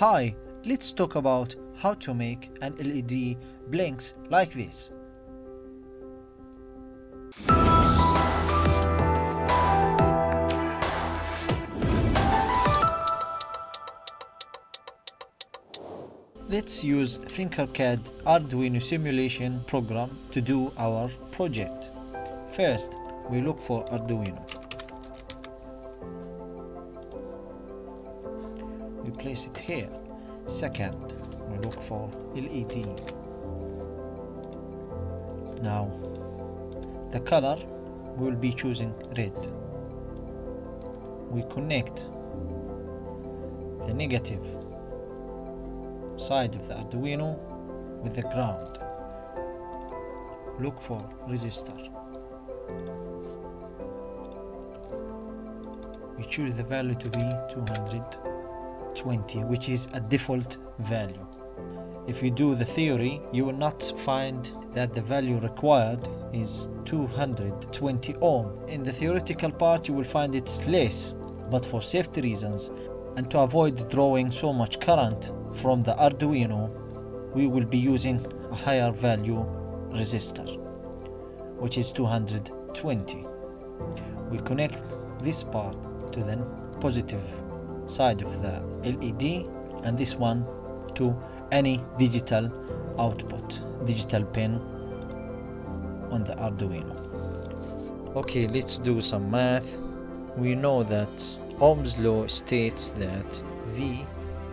Hi, let's talk about how to make an LED blinks like this. Let's use thinkercad Arduino simulation program to do our project. First, we look for Arduino. We place it here. Second, we look for LED. Now, the color we will be choosing red. We connect the negative side of the Arduino with the ground. Look for resistor. We choose the value to be 220, which is a default value. If you do the theory, you will not find that the value required is 220 ohm. In the theoretical part you will find it's less, but for safety reasons and to avoid drawing so much current from the Arduino, we will be using a higher value resistor, which is 220. We connect this part to the positive side of the LED and this one to any digital output, digital pin on the Arduino. Okay, let's do some math. We know that Ohm's law states that V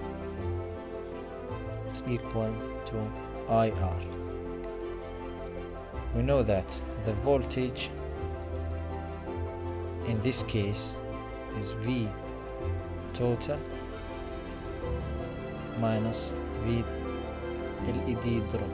is equal to IR. We know that the voltage in this case is V total minus V LED drop.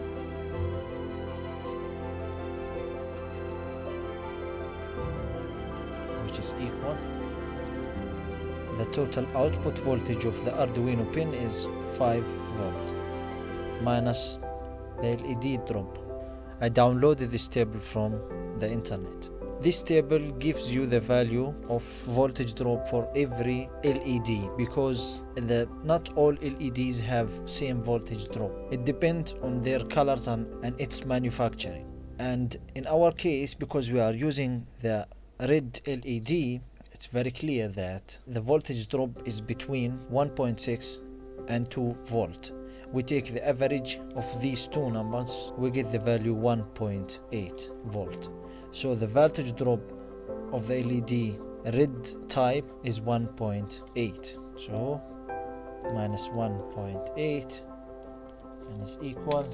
Which is equal, the total output voltage of the Arduino pin is 5 volt minus the LED drop. I downloaded this table from the internet. This table gives you the value of voltage drop for every LED because not all LEDs have same voltage drop. It depends on their colors and its manufacturing. And in our case, because we are using the red LED, it's very clear that the voltage drop is between 1.6 and 2 volt. We take the average of these two numbers, we get the value 1.8 volt. So the voltage drop of the LED red type is 1.8. So minus 1.8 and is equal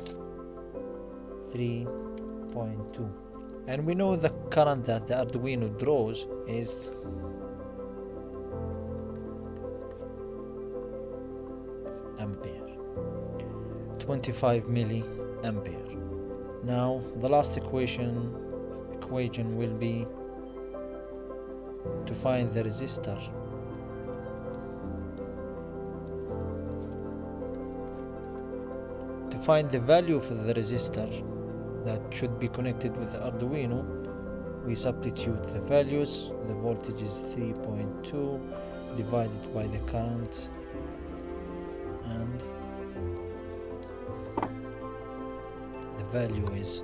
3.2. And we know the current that the Arduino draws is ampere, 25 milliampere. Now the last equation will be to find the resistor. To find the value for the resistor that should be connected with the Arduino, we substitute the values. The voltage is 3.2 divided by the current, and the value is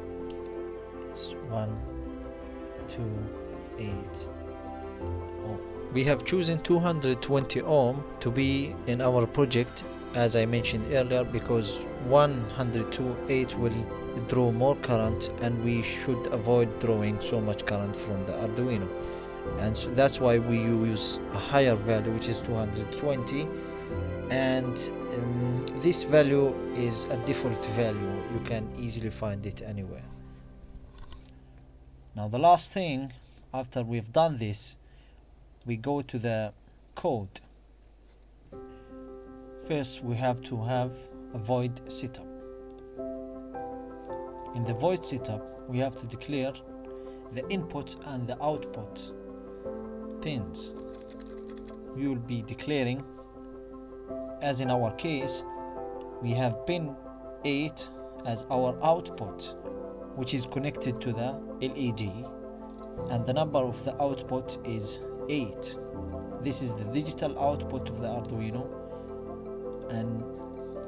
128 ohm. We have chosen 220 ohm to be in our project, as I mentioned earlier, because 128 will draw more current and we should avoid drawing so much current from the Arduino, and so that's why we use a higher value, which is 220. And this value is a default value, you can easily find it anywhere. Now the last thing, after we've done this, we go to the code. First we have to have a void setup. In the void setup we have to declare the input and the output pins. We will be declaring, as in our case, we have pin 8 as our output, which is connected to the LED, and the number of the output is 8. This is the digital output of the Arduino, and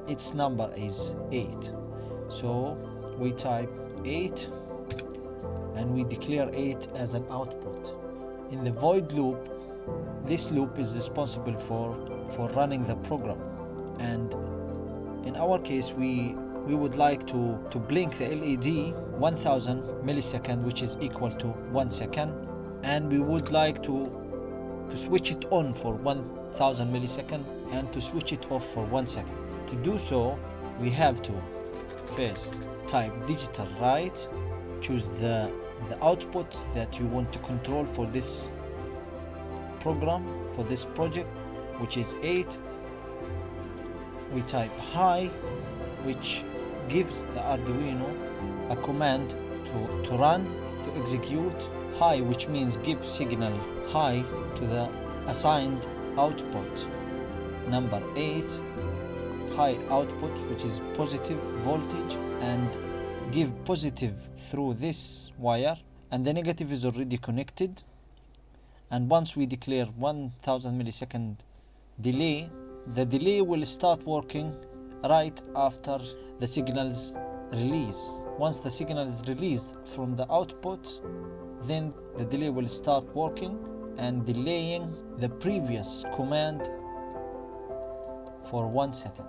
its number is 8. So we type 8 and we declare 8 as an output. In the void loop, this loop is responsible for running the program, and in our case we would like to blink the LED 1000 millisecond, which is equal to 1 second, and we would like to switch it on for 1000 millisecond and to switch it off for 1 second. To do so, we have to first type digital write, choose the outputs that you want to control for this program, for this project, which is 8. We type high, which gives the Arduino a command to run, to execute. High, which means give signal high to the assigned output number 8. High output, which is positive voltage, and give positive through this wire, and the negative is already connected. And once we declare 1000 millisecond delay, the delay will start working right after the signal's release. Once the signal is released from the output, then the delay will start working and delaying the previous command for 1 second.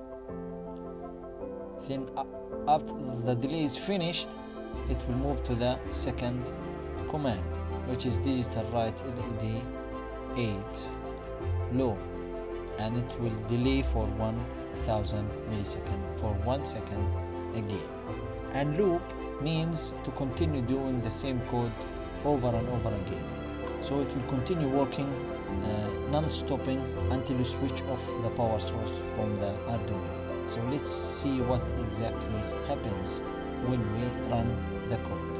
Then after the delay is finished, it will move to the second command, which is digital write LED 8 low, and it will delay for 1000 millisecond for 1 second again. And loop means to continue doing the same code over and over again, so it will continue working non-stopping until you switch off the power source from the Arduino. So let's see what exactly happens when we run the code.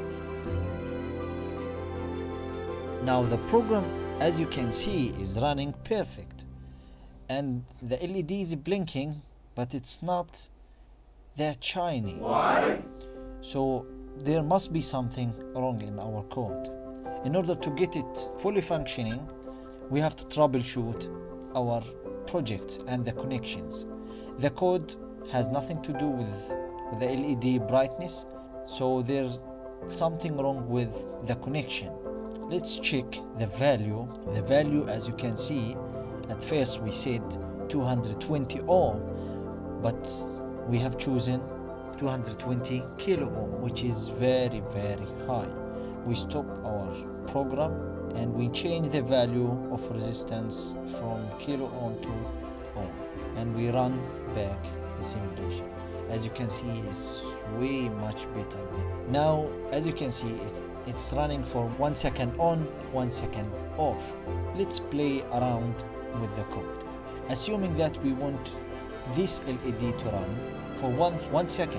Now the program, as you can see, is running perfect, and the LED is blinking, but it's not that shiny. Why? So there must be something wrong in our code. In order to get it fully functioning, we have to troubleshoot our project and the connections. The code has nothing to do with the LED brightness, so there's something wrong with the connection. Let's check the value. The value, as you can see, at first we said 220 ohm, but we have chosen 220 kilo ohm, which is very high. We stop our program and we change the value of resistance from kilo ohm to ohm, and we run back the simulation. As you can see, it's way much better. Now, as you can see, it's running for 1 second on, 1 second off. Let's play around with the code. Assuming that we want this LED to run for 1 second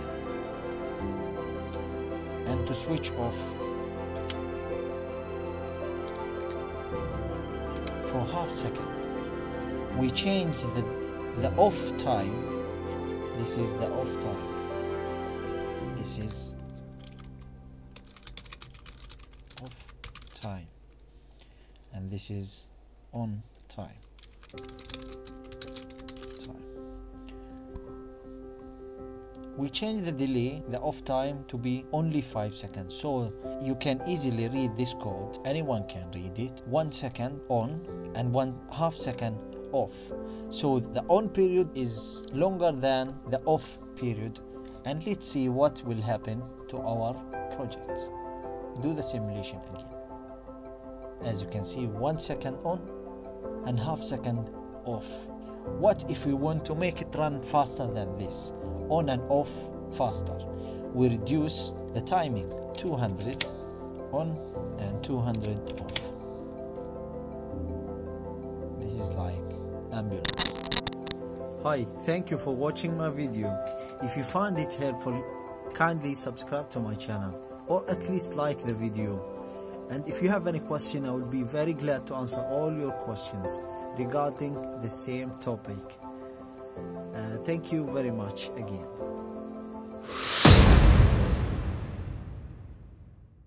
and to switch off for half second. We change the off time. This is the off time. This is off time, and this is on time. We change the delay, the off time, to be only 5 seconds, so you can easily read this code. Anyone can read it. 1 second on and 1/2 second off. So the on period is longer than the off period, and let's see what will happen to our projects. Do the simulation again. As you can see, 1 second on and 1/2 second off. What if we want to make it run faster than this, on and off faster? We reduce the timing, 200 on and 200 off. This is like ambulance. Hi, thank you for watching my video. If you find it helpful, kindly subscribe to my channel, or at least like the video. And if you have any question, I will be very glad to answer all your questions regarding the same topic. Thank you very much again.